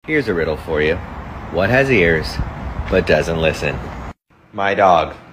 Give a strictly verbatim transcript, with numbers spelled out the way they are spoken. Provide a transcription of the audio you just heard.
Here's a riddle for you. What has ears, but doesn't listen? My dog.